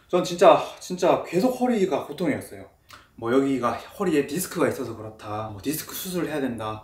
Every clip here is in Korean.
전 진짜 계속 허리가 고통이었어요. 뭐 여기가 허리에 디스크가 있어서 그렇다, 뭐 디스크 수술을 해야 된다.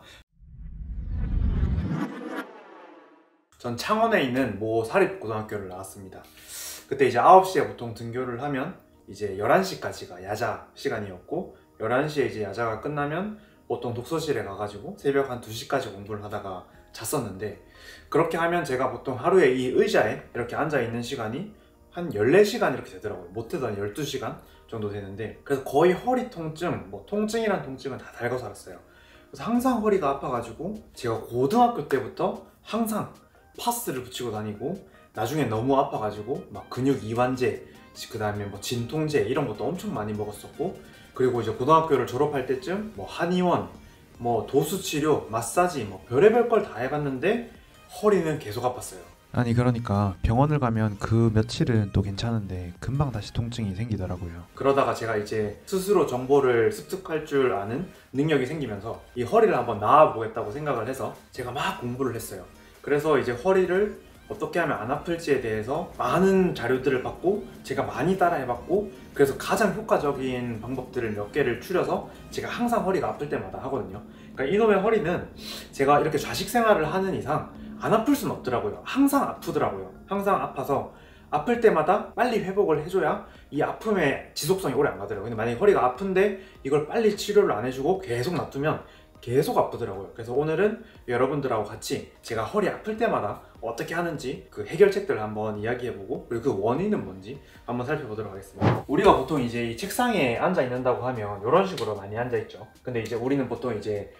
전 창원에 있는 모 사립고등학교를 나왔습니다. 그때 이제 9시에 보통 등교를 하면 이제 11시까지가 야자 시간이었고, 11시에 이제 야자가 끝나면 보통 독서실에 가가지고 새벽 한 2시까지 공부를 하다가 잤었는데, 그렇게 하면 제가 보통 하루에 이 의자에 이렇게 앉아있는 시간이 한 14시간 이렇게 되더라고요. 못해도 한 12시간 정도 되는데, 그래서 거의 허리 통증, 뭐 통증이란 통증은 다 달고 살았어요. 그래서 항상 허리가 아파가지고 제가 고등학교 때부터 항상 파스를 붙이고 다니고, 나중에 너무 아파가지고 막 근육 이완제, 그 다음에 뭐 진통제 이런 것도 엄청 많이 먹었었고, 그리고 이제 고등학교를 졸업할 때쯤 뭐 한의원, 뭐 도수치료, 마사지, 뭐 별의별 걸 다 해봤는데 허리는 계속 아팠어요. 아니 그러니까 병원을 가면 그 며칠은 또 괜찮은데 금방 다시 통증이 생기더라고요. 그러다가 제가 이제 스스로 정보를 습득할 줄 아는 능력이 생기면서 이 허리를 한번 나아보겠다고 생각을 해서 제가 막 공부를 했어요. 그래서 이제 허리를 어떻게 하면 안 아플지에 대해서 많은 자료들을 받고 제가 많이 따라 해봤고, 그래서 가장 효과적인 방법들을 몇 개를 추려서 제가 항상 허리가 아플 때마다 하거든요. 그러니까 이놈의 허리는 제가 이렇게 좌식 생활을 하는 이상 안 아플 수는 없더라고요. 항상 아프더라고요. 항상 아파서 아플 때마다 빨리 회복을 해줘야 이 아픔의 지속성이 오래 안 가더라고요. 근데 만약에 허리가 아픈데 이걸 빨리 치료를 안 해주고 계속 놔두면 계속 아프더라고요. 그래서 오늘은 여러분들하고 같이 제가 허리 아플 때마다 어떻게 하는지 그 해결책들을 한번 이야기해보고, 그리고 그 원인은 뭔지 한번 살펴보도록 하겠습니다. 우리가 보통 이제 이 책상에 앉아 있는다고 하면 이런 식으로 많이 앉아 있죠. 근데 이제 우리는 보통 이제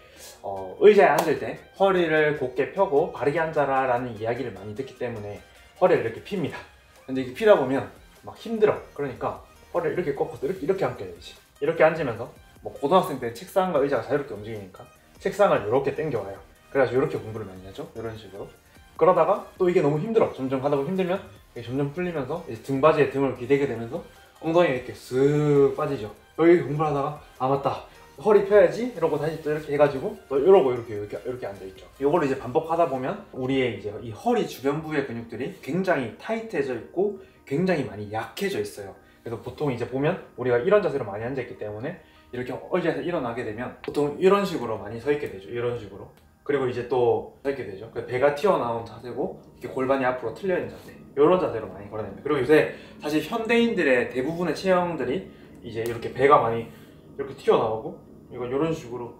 의자에 앉을 때 허리를 곧게 펴고 바르게 앉아라 라는 이야기를 많이 듣기 때문에 허리를 이렇게 핍니다. 근데 이렇게 피다 보면 막 힘들어. 그러니까 허리를 이렇게 꺾어서 이렇게 앉게 되지. 이렇게 앉으면서 뭐 고등학생 때 책상과 의자가 자유롭게 움직이니까 책상을 이렇게 당겨와요. 그래가지고 이렇게 공부를 많이 하죠. 이런 식으로. 그러다가 또 이게 너무 힘들어. 점점 하다 보면 힘들면 이게 점점 풀리면서 이제 등받이에 등을 기대게 되면서 엉덩이가 이렇게 쓱 빠지죠. 여기 공부를 하다가 아 맞다, 허리 펴야지 이러고 다시 또 이렇게 해가지고 또 이러고 이렇게 앉아있죠. 이걸 이제 반복하다 보면 우리의 이제 이 허리 주변부의 근육들이 굉장히 타이트해져 있고 굉장히 많이 약해져 있어요. 그래서 보통 이제 보면 우리가 이런 자세로 많이 앉아있기 때문에 이렇게 의자에서 일어나게 되면 보통 이런 식으로 많이 서 있게 되죠. 이런 식으로. 그리고 이제 또 서 있게 되죠. 배가 튀어나온 자세고 이렇게 골반이 앞으로 틀려 있는 자세, 이런 자세로 많이 걸어냅니다. 그리고 요새 사실 현대인들의 대부분의 체형들이 이제 이렇게 배가 많이 이렇게 튀어나오고, 이건 이런 식으로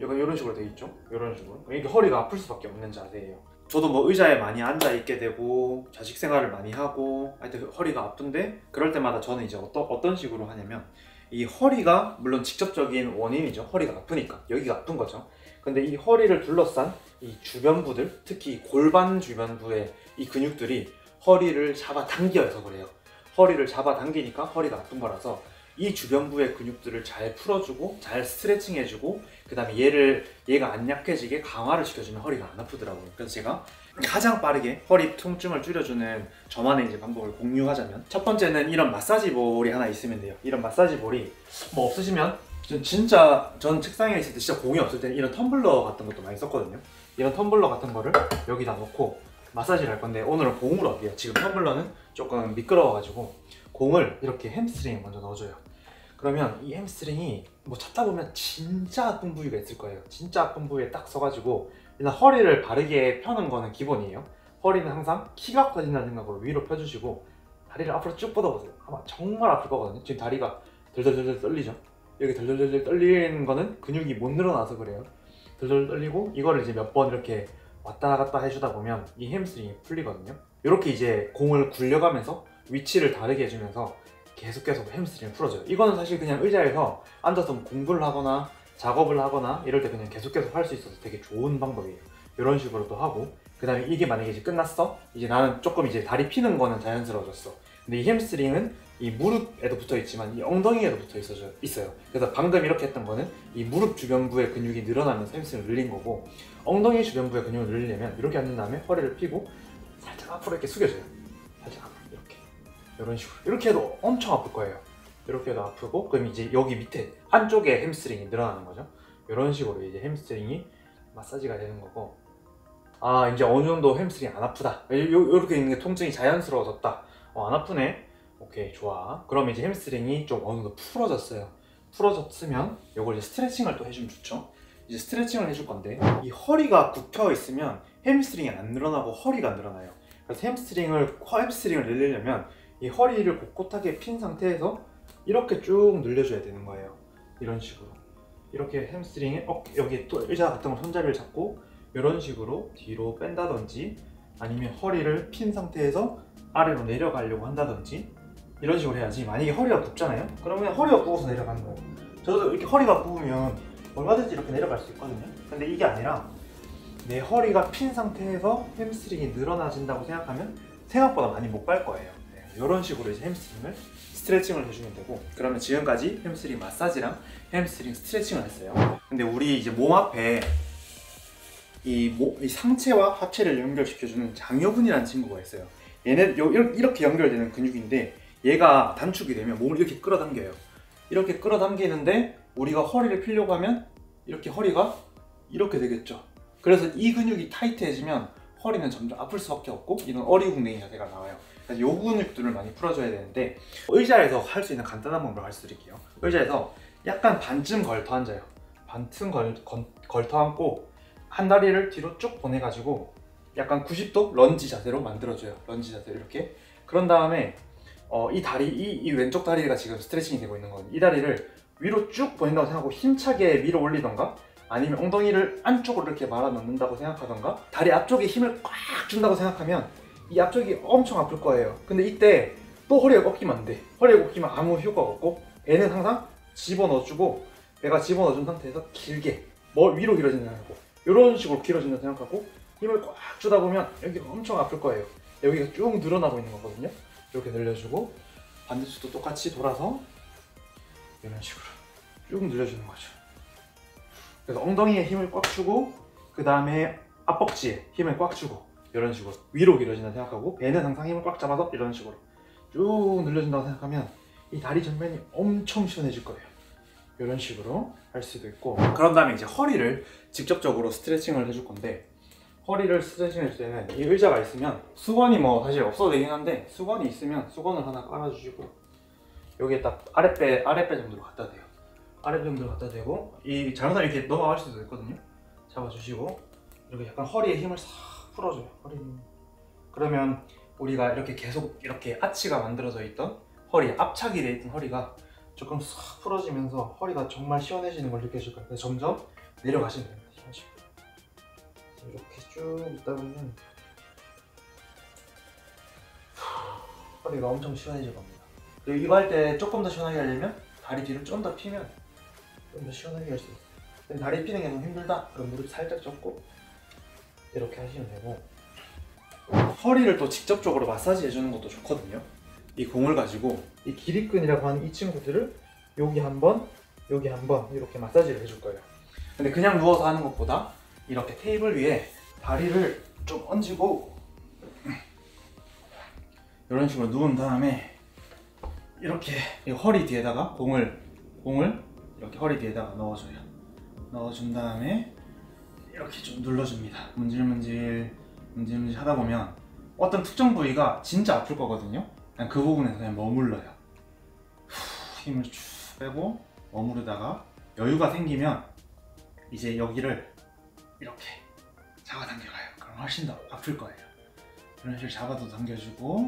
돼 있죠. 이런 식으로. 이게 허리가 아플 수밖에 없는 자세예요. 저도 뭐 의자에 많이 앉아 있게 되고 자식 생활을 많이 하고 하여튼 허리가 아픈데, 그럴 때마다 저는 이제 어떤 식으로 하냐면, 이 허리가 물론 직접적인 원인이죠. 허리가 아프니까 여기가 아픈 거죠. 근데 이 허리를 둘러싼 이 주변부들, 특히 골반 주변부의 이 근육들이 허리를 잡아당겨서 그래요. 허리를 잡아당기니까 허리가 아픈 거라서 이 주변부의 근육들을 잘 풀어주고 잘 스트레칭 해주고, 그 다음에 얘가 안 약해지게 강화를 시켜주면 허리가 안 아프더라고요. 그래서 제가 가장 빠르게 허리 통증을 줄여주는 저만의 이제 방법을 공유하자면, 첫 번째는 이런 마사지 볼이 하나 있으면 돼요. 이런 마사지 볼이 뭐 없으시면, 전 책상에 있을 때 진짜 공이 없을 때는 이런 텀블러 같은 것도 많이 썼거든요. 이런 텀블러 같은 거를 여기다 놓고 마사지를 할 건데, 오늘은 공으로 할게요. 지금 텀블러는 조금 미끄러워가지고 공을 이렇게 햄스트링에 먼저 넣어줘요. 그러면 이 햄스트링이 뭐 찾다 보면 진짜 아픈 부위가 있을 거예요. 진짜 아픈 부위에 딱 서가지고, 일단 허리를 바르게 펴는 거는 기본이에요. 허리는 항상 키가 커진다는 생각으로 위로 펴주시고 다리를 앞으로 쭉 뻗어보세요. 아마 정말 아플 거거든요. 지금 다리가 덜덜덜 떨리죠? 여기 덜덜덜 떨리는 거는 근육이 못 늘어나서 그래요. 덜덜 떨리고, 이거를 이제 몇 번 이렇게 왔다 갔다 해주다 보면 이 햄스트링이 풀리거든요. 이렇게 이제 공을 굴려가면서 위치를 다르게 해주면서 계속 햄스트링을 풀어줘요. 이거는 사실 그냥 의자에서 앉아서 공부를 하거나 작업을 하거나 이럴 때 그냥 계속 할 수 있어서 되게 좋은 방법이에요. 이런 식으로 또 하고, 그 다음에 이게 만약에 이제 끝났어? 이제 나는 조금 이제 다리 피는 거는 자연스러워졌어. 근데 이 햄스트링은 이 무릎에도 붙어 있지만 이 엉덩이에도 붙어 있어요. 그래서 방금 이렇게 했던 거는 이 무릎 주변부의 근육이 늘어나면서 햄스트링을 늘린 거고, 엉덩이 주변부의 근육을 늘리려면 이렇게 앉은 다음에 허리를 펴고 살짝 앞으로 이렇게 숙여줘요. 살짝 앞으로 이렇게. 이런 식으로. 이렇게 해도 엄청 아플 거예요. 이렇게 해도 아프고, 그럼 이제 여기 밑에 한쪽에 햄스트링이 늘어나는 거죠. 이런 식으로 이제 햄스트링이 마사지가 되는 거고, 이제 어느 정도 햄스트링이 안 아프다, 이렇게 있는 게 통증이 자연스러워졌다, 안 아프네, 오케이, 좋아. 그럼 이제 햄스트링이 좀 어느 정도 풀어졌어요. 풀어졌으면 이걸 이제 스트레칭을 또 해주면 좋죠. 이제 스트레칭을 해줄 건데, 이 허리가 굽혀 있으면 햄스트링이 안 늘어나고 허리가 늘어나요. 그래서 햄스트링을 늘리려면 이 허리를 꼿꼿하게 핀 상태에서 이렇게 쭉 늘려줘야 되는 거예요. 이런 식으로. 이렇게 햄스트링에 여기 또 의자 같은 거 손잡이를 잡고 이런 식으로 뒤로 뺀다든지, 아니면 허리를 핀 상태에서 아래로 내려가려고 한다든지, 이런 식으로 해야지. 만약에 허리가 굽잖아요? 그러면 허리가 굽어서 내려가는 거예요. 저도 이렇게 허리가 굽으면 얼마든지 이렇게 내려갈 수 있거든요. 근데 이게 아니라 내 허리가 핀 상태에서 햄스트링이 늘어나진다고 생각하면 생각보다 많이 못 갈 거예요. 네, 이런 식으로 이제 햄스트링을 스트레칭을 해주면 되고, 그러면 지금까지 햄스트링 마사지랑 햄스트링 스트레칭을 했어요. 근데 우리 이제 몸 앞에 이 상체와 하체를 연결시켜주는 장요근이라는 친구가 있어요. 얘네 이렇게 연결되는 근육인데, 얘가 단축이 되면 몸을 이렇게 끌어당겨요. 이렇게 끌어당기는데 우리가 허리를 펴려고 하면 이렇게 허리가 이렇게 되겠죠. 그래서 이 근육이 타이트해지면 허리는 점점 아플 수밖에 없고, 이런 어리궁뎅이 자세가 나와요. 그래서 요 근육들을 많이 풀어줘야 되는데, 의자에서 할 수 있는 간단한 방법을 알려드릴게요. 의자에서 약간 반쯤 걸터 앉아요. 반쯤 걸터 앉고 한 다리를 뒤로 쭉 보내가지고 약간 90도 런지 자세로 만들어줘요. 런지 자세로 이렇게. 그런 다음에 이 왼쪽 다리가 지금 스트레칭이 되고 있는 거거든요. 이 다리를 위로 쭉 보낸다고 생각하고 힘차게 위로 올리던가, 아니면 엉덩이를 안쪽으로 이렇게 말아 넣는다고 생각하던가, 다리 앞쪽에 힘을 꽉 준다고 생각하면 이 앞쪽이 엄청 아플 거예요. 근데 이때 또 허리가 꺾이면 안 돼. 허리가 꺾이면 아무 효과가 없고, 배는 항상 집어넣어주고, 배가 집어넣어준 상태에서 길게 위로 길어진다고 생각하고, 이런 식으로 길어진다고 생각하고 힘을 꽉 주다 보면 여기가 엄청 아플 거예요. 여기가 쭉 늘어나고 있는 거거든요. 이렇게 늘려주고, 반대쪽도 똑같이 돌아서 이런 식으로 쭉 늘려주는 거죠. 그래서 엉덩이에 힘을 꽉 주고, 그 다음에 앞벅지에 힘을 꽉 주고, 이런 식으로 위로 길어진다고 생각하고, 배는 항상 힘을 꽉 잡아서 이런 식으로 쭉 늘려준다고 생각하면 이 다리 전면이 엄청 시원해질 거예요. 이런 식으로 할 수도 있고, 그런 다음에 이제 허리를 직접적으로 스트레칭을 해줄 건데, 허리를 스트레칭 해줄 때는 이 의자가 있으면, 수건이 뭐 사실 없어도 되긴 한데 수건이 있으면 수건을 하나 깔아주시고, 여기에 딱 아랫배 정도로 갖다 대요. 아랫배 정도로 갖다 대고, 이 잘못하면 이렇게 넘어갈 수도 있거든요. 잡아주시고 이렇게 약간 허리에 힘을 싹 풀어줘요. 허리 힘. 그러면 우리가 이렇게 계속 이렇게 아치가 만들어져 있던 허리, 압착이 돼 있던 허리가 조금 싹 풀어지면서 허리가 정말 시원해지는 걸 느껴질 거예요. 그래서 점점 내려가시면 됩니다. 이렇게 쭉 있다 보면 허리가 엄청 시원해질 겁니다. 그리고 이거 할 때 조금 더 시원하게 하려면 다리 뒤를 좀 더 피면 좀 더 시원하게 할 수 있어요. 근데 다리 피는 게 너무 힘들다? 그럼 무릎 살짝 접고 이렇게 하시면 되고, 허리를 또 직접적으로 마사지 해주는 것도 좋거든요. 이 공을 가지고 이 기립근이라고 하는 이 친구들을 여기 한번 여기 한번 이렇게 마사지를 해줄 거예요. 근데 그냥 누워서 하는 것보다 이렇게 테이블 위에 다리를 좀 얹고 이런 식으로 누운 다음에 이렇게 허리 뒤에다가 공을 이렇게 허리 뒤에다가 넣어줘요. 넣어준 다음에 이렇게 좀 눌러줍니다. 문질문질 하다 보면 어떤 특정 부위가 진짜 아플 거거든요. 그냥 그 부분에서 그냥 머물러요. 힘을 쭉 빼고 머무르다가 여유가 생기면 이제 여기를 이렇게 잡아당겨가요. 그럼 훨씬 더 아플 거예요. 이런 식으로 잡아도 당겨주고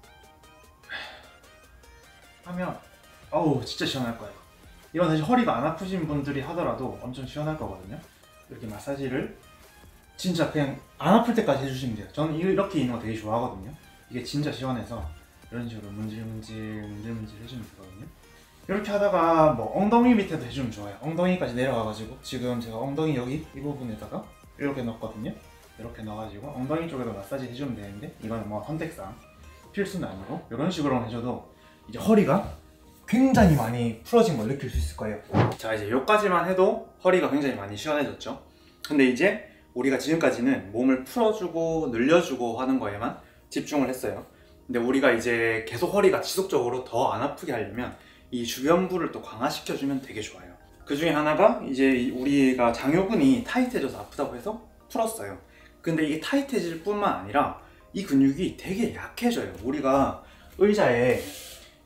하면 어우 진짜 시원할 거예요. 이건 사실 허리가 안 아프신 분들이 하더라도 엄청 시원할 거거든요. 이렇게 마사지를 진짜 그냥 안 아플 때까지 해주시면 돼요. 저는 이렇게 있는 거 되게 좋아하거든요. 이게 진짜 시원해서 이런 식으로 문질문질 해주면 되거든요. 이렇게 하다가 뭐 엉덩이 밑에도 해주면 좋아요. 엉덩이까지 내려가가지고, 지금 제가 엉덩이 여기 이 부분에다가 이렇게 넣었거든요. 이렇게 넣어가지고 엉덩이 쪽에도 마사지 해주면 되는데, 이거는 뭐 선택상 필수는 아니고 이런 식으로만 해줘도 이제 허리가 굉장히 많이 풀어진 걸 느낄 수 있을 거예요. 자, 이제 여기까지만 해도 허리가 굉장히 많이 시원해졌죠. 근데 이제 우리가 지금까지는 몸을 풀어주고 늘려주고 하는 거에만 집중을 했어요. 근데 우리가 이제 계속 허리가 지속적으로 더 안 아프게 하려면 이 주변부를 또 강화시켜주면 되게 좋아요. 그 중에 하나가 이제 우리가 장요근이 타이트해져서 아프다고 해서 풀었어요. 근데 이게 타이트해질 뿐만 아니라 이 근육이 되게 약해져요. 우리가 의자에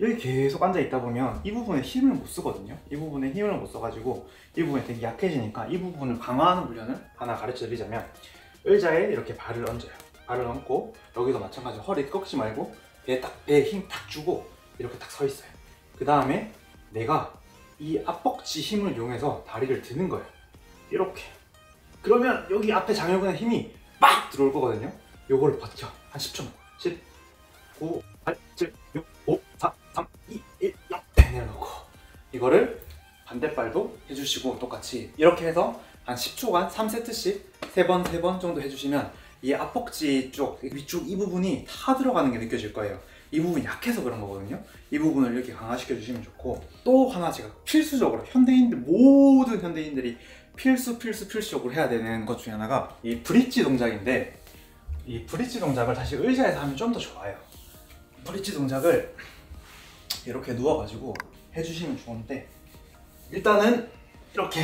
여기 계속 앉아 있다 보면 이 부분에 힘을 못 쓰거든요. 이 부분에 힘을 못 써가지고 이 부분이 되게 약해지니까 이 부분을 강화하는 훈련을 하나 가르쳐 드리자면, 의자에 이렇게 발을 얹어요. 발을 얹고 여기도 마찬가지로 허리 꺾지 말고 배에 힘 탁 주고 이렇게 딱 서 있어요. 그 다음에 내가 이 앞벅지 힘을 이용해서 다리를 드는 거예요. 이렇게. 그러면 여기 앞에 장요근의 힘이 막 들어올 거거든요. 요거를 버텨. 한 10초만. 10, 9, 8, 7, 6, 5, 4, 3, 2, 1, 0. 내려놓고. 이거를 반대발도 해주시고 똑같이 이렇게 해서 한 10초간 3세트씩 3번 정도 해주시면 이 앞벅지 쪽, 위쪽 이 부분이 다 들어가는 게 느껴질 거예요. 이 부분이 약해서 그런 거거든요. 이 부분을 이렇게 강화시켜 주시면 좋고, 또 하나 제가 필수적으로 모든 현대인들이 필수적으로 해야 되는 것 중에 하나가 이 브릿지 동작인데, 이 브릿지 동작을 다시 의자에서 하면 좀 더 좋아요. 브릿지 동작을 이렇게 누워가지고 해주시면 좋은데, 일단은 이렇게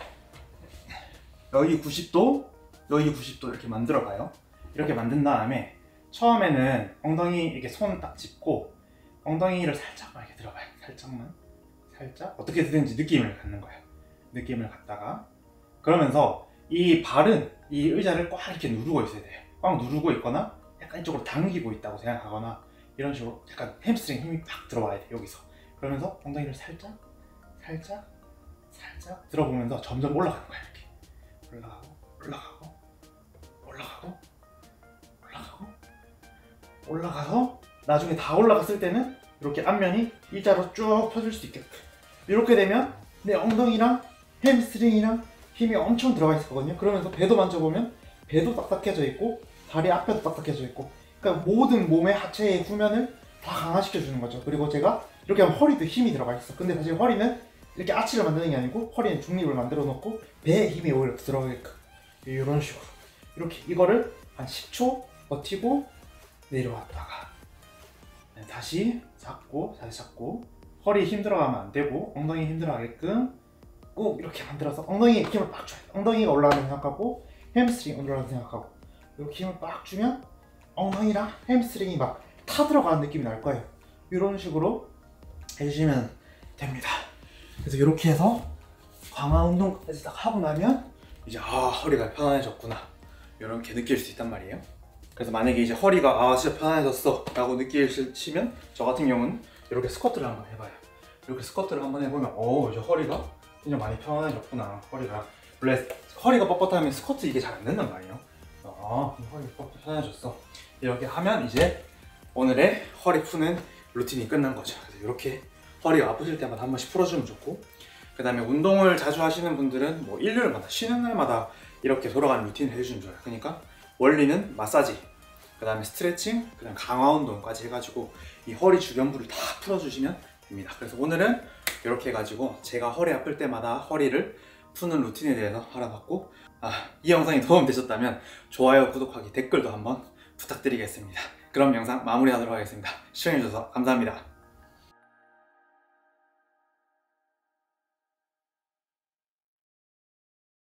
여기 90도 이렇게 만들어 가요. 이렇게 만든 다음에 처음에는 엉덩이 이렇게 손 딱 짚고 엉덩이를 살짝만 이렇게 들어가요. 살짝 어떻게 되는지 느낌을 갖는 거예요. 느낌을 갖다가 그러면서 이 발은 이 의자를 꽉 이렇게 누르고 있어야 돼요. 꽉 누르고 있거나 약간 이쪽으로 당기고 있다고 생각하거나 이런 식으로 약간 햄스트링 힘이 팍 들어와야 돼요. 여기서. 그러면서 엉덩이를 살짝 들어보면서 점점 올라가는 거예요. 이렇게 올라가서 나중에 다 올라갔을 때는 이렇게 앞면이 일자로 쭉 펴질 수 있게끔. 이렇게 되면 내 엉덩이랑 햄스트링이랑 힘이 엄청 들어가 있었거든요. 그러면서 배도 만져보면 배도 딱딱해져 있고 다리 앞에도 딱딱해져 있고, 그러니까 모든 몸의 하체의 후면을 다 강화시켜 주는 거죠. 그리고 제가 이렇게 하면 허리도 힘이 들어가 있어. 근데 사실 허리는 이렇게 아치를 만드는 게 아니고 허리는 중립을 만들어 놓고 배에 힘이 오히려 들어가게끔 이런 식으로 이렇게 이거를 한 10초 버티고 내려왔다가 다시 잡고 허리 힘 들어가면 안 되고 엉덩이 힘 들어가게끔 꼭 이렇게 만들어서 엉덩이에 힘을 빡 줘요. 엉덩이가 올라가는 생각하고 햄스트링 올라가는 생각하고 이렇게 힘을 빡 주면 엉덩이랑 햄스트링이 막 타 들어가는 느낌이 날 거예요. 이런 식으로 해주시면 됩니다. 그래서 이렇게 해서 강화 운동까지 딱 하고 나면 이제 허리가 편안해졌구나 이렇게 느낄 수 있단 말이에요. 그래서 만약에 이제 허리가 진짜 편안해졌어 라고 느끼시면 저 같은 경우는 이렇게 스쿼트를 한번 해봐요. 이렇게 스쿼트를 한번 해보면 이제 허리가 진짜 많이 편안해졌구나. 원래 허리가 뻣뻣하면 스쿼트 이게 잘 안 된단 말이에요. 허리가 편안해졌어 이렇게 하면 이제 오늘의 허리 푸는 루틴이 끝난 거죠. 그래서 이렇게 허리가 아프실 때마다 한 번씩 풀어주면 좋고, 그 다음에 운동을 자주 하시는 분들은 뭐 일요일마다 쉬는 날마다 이렇게 돌아가는 루틴을 해주시면 좋아요. 그러니까 원리는 마사지, 그 다음에 스트레칭, 그 다음에 강화 운동까지 해가지고 이 허리 주변부를 다 풀어주시면 됩니다. 그래서 오늘은 이렇게 해가지고 제가 허리 아플 때마다 허리를 푸는 루틴에 대해서 알아봤고, 이 영상이 도움되셨다면 좋아요, 구독하기, 댓글도 한번 부탁드리겠습니다. 그럼 영상 마무리하도록 하겠습니다. 시청해주셔서 감사합니다.